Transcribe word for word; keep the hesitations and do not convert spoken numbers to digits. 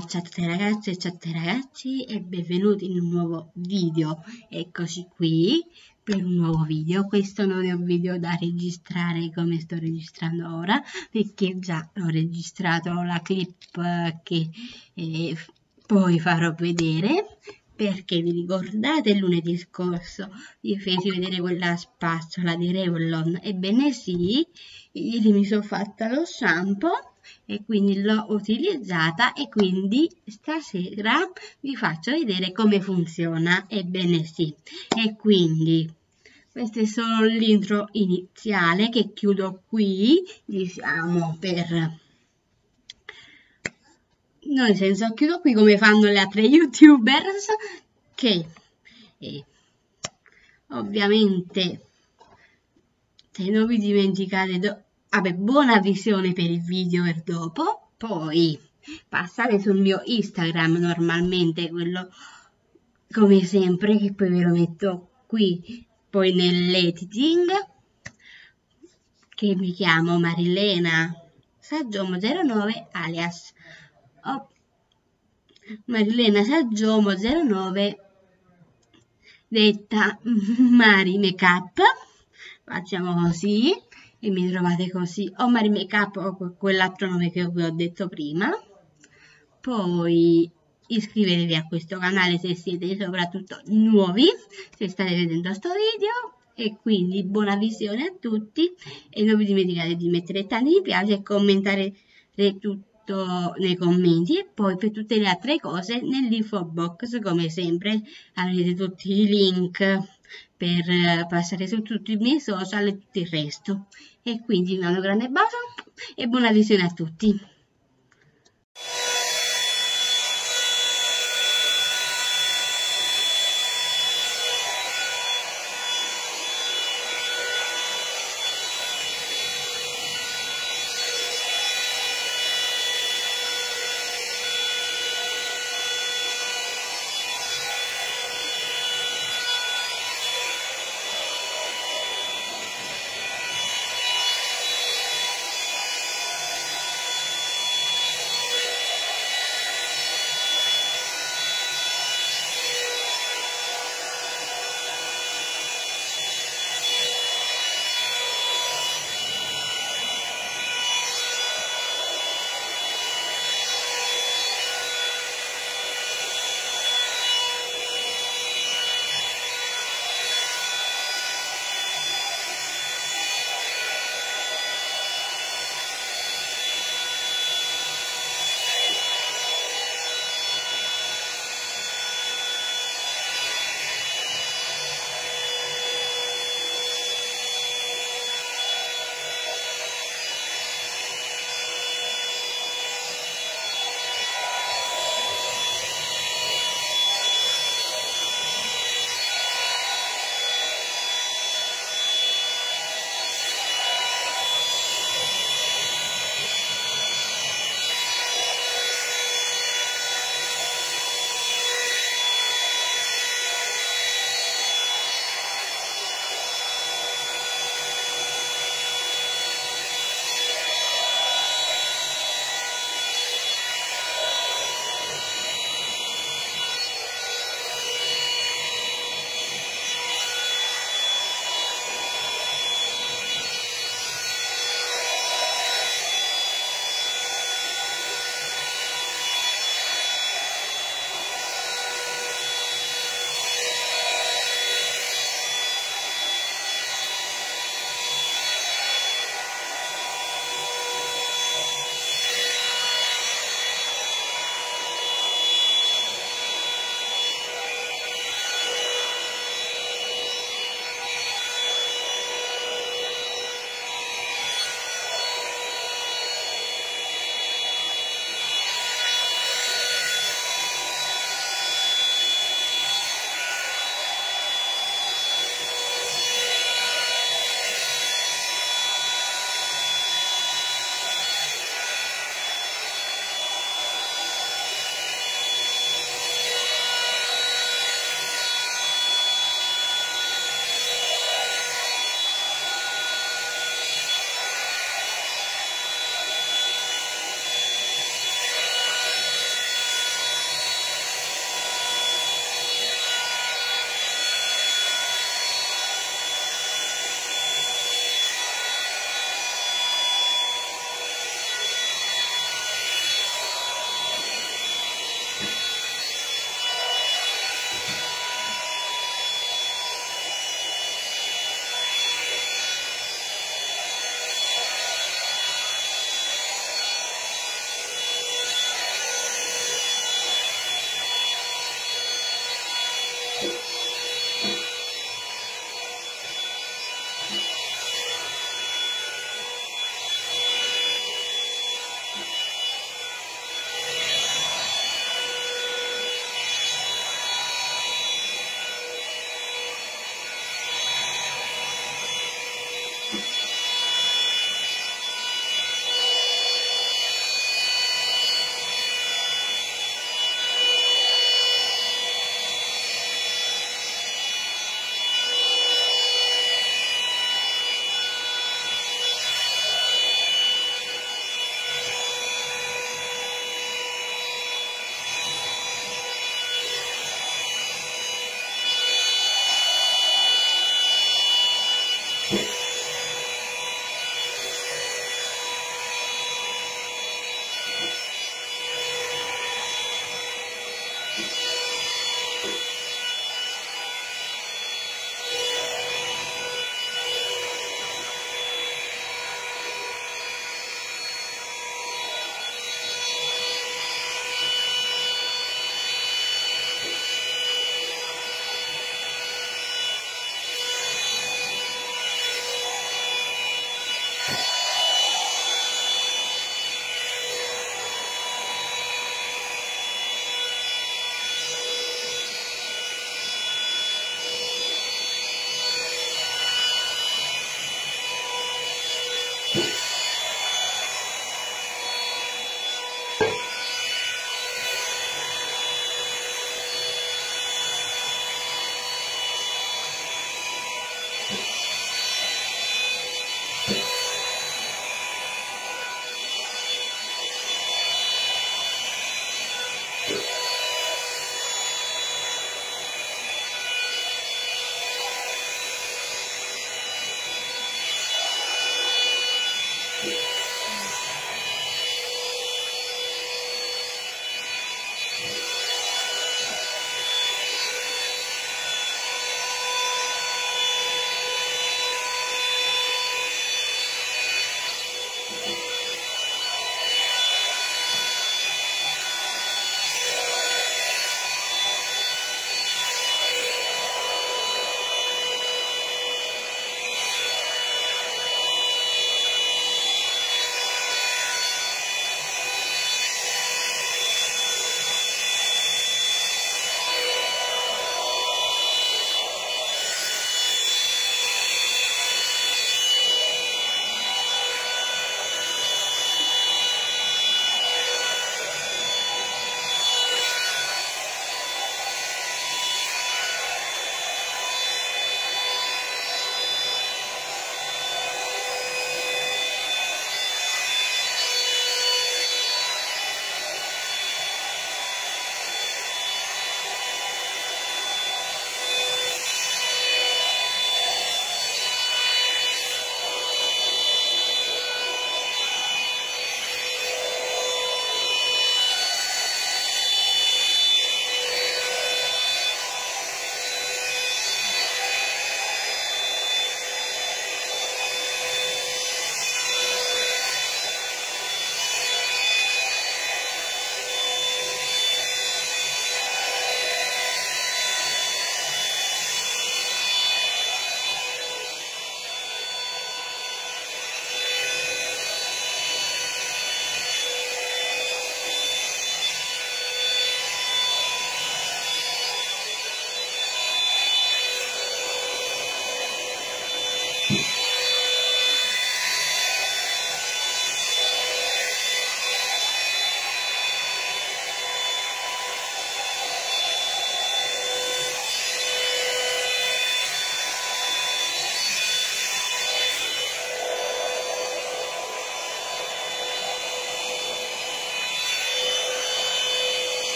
Ciao a tutte ragazze, ciao a tutti ragazzi e benvenuti in un nuovo video. Eccoci qui per un nuovo video. Questo non è un video da registrare come sto registrando ora, perché già l'ho registrato la clip che eh, poi farò vedere. Perché vi ricordate lunedì scorso vi feci vedere quella spazzola di Revlon? Ebbene sì, ieri mi sono fatta lo shampoo e quindi l'ho utilizzata e quindi stasera vi faccio vedere come funziona. Ebbene sì, e quindi questo è solo l'intro iniziale che chiudo qui, diciamo, per noi senza chiudo qui come fanno le altre youtubers che eh, ovviamente se non vi dimenticate do, vabbè, buona visione per il video per dopo, poi passate sul mio Instagram normalmente, quello come sempre, che poi ve lo metto qui poi nell'editing, che mi chiamo Marilena Saggiomo zero nove alias oh, Marilena Saggiomo zero nove detta Mari Makeup. Facciamo così e mi trovate così o Mari Makeup o quell'altro nome che vi ho detto prima. Poi iscrivetevi a questo canale se siete soprattutto nuovi, se state vedendo questo video, e quindi buona visione a tutti e non vi dimenticate di mettere tanti mi piace e commentare tutto nei commenti, e poi per tutte le altre cose nell'info box come sempre avrete tutti i link per passare su tutti i miei social e tutto il resto. E quindi un grande bacio e buona visione a tutti.